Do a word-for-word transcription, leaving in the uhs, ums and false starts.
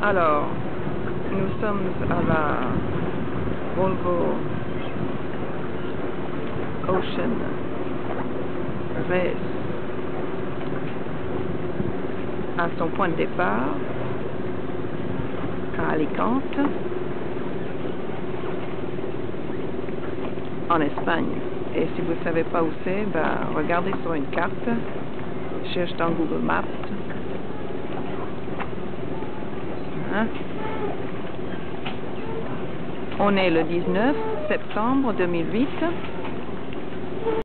Alors, nous sommes à la Volvo Ocean Race à son point de départ à Alicante, en Espagne. Et si vous ne savez pas où c'est, ben, regardez sur une carte, cherche dans Google Maps. Hein? On est le dix-neuf septembre deux mille huit.